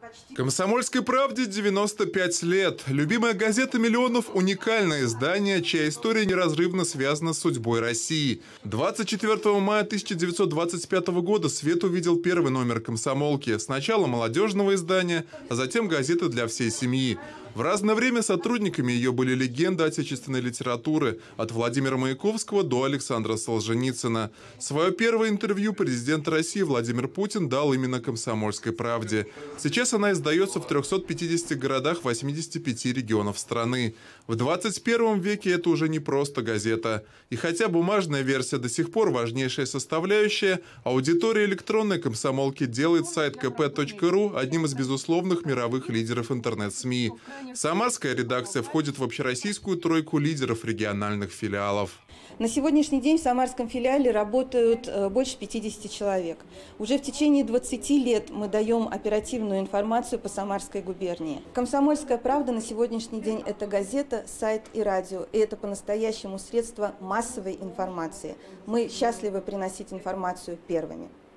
«Комсомольской правде» 95 лет. Любимая газета миллионов – уникальное издание, чья история неразрывно связана с судьбой России. 24 мая 1925 года свет увидел первый номер «Комсомолки». Сначала молодежного издания, а затем газеты для всей семьи. В разное время сотрудниками ее были легенды отечественной литературы – от Владимира Маяковского до Александра Солженицына. Свое первое интервью президент России Владимир Путин дал именно «Комсомольской правде». Сейчас она издается в 350 городах 85 регионов страны. В 21 веке это уже не просто газета. И хотя бумажная версия до сих пор важнейшая составляющая, аудитория электронной «Комсомолки» делает сайт kp.ru одним из безусловных мировых лидеров интернет-СМИ. Самарская редакция входит в общероссийскую тройку лидеров региональных филиалов. На сегодняшний день в самарском филиале работают больше 50 человек. Уже в течение 20 лет мы даем оперативную информацию по Самарской губернии. «Комсомольская правда» на сегодняшний день – это газета, сайт и радио. И это по-настоящему средство массовой информации. Мы счастливы приносить информацию первыми.